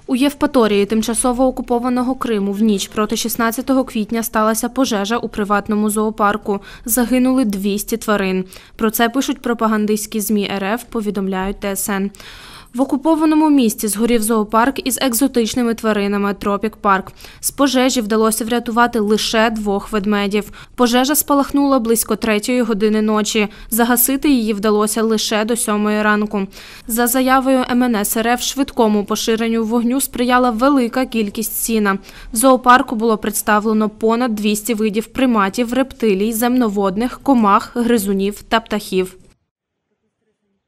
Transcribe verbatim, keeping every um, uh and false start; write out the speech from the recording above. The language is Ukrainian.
У Євпаторії тимчасово окупованого Криму в ніч проти шістнадцятого квітня сталася пожежа у приватному зоопарку. Загинули двісті тварин. Про це пишуть пропагандистські ЗМІ РФ, повідомляють Т С Н. В окупованому місті згорів зоопарк із екзотичними тваринами «Тропік Парк». З пожежі вдалося врятувати лише двох ведмедів. Пожежа спалахнула близько третьої години ночі. Загасити її вдалося лише до сьомої ранку. За заявою Ем Ен Ес Ер Еф, швидкому поширенню вогню сприяла велика кількість сіна. В зоопарку було представлено понад двісті видів приматів, рептилій, земноводних, комах, гризунів та птахів.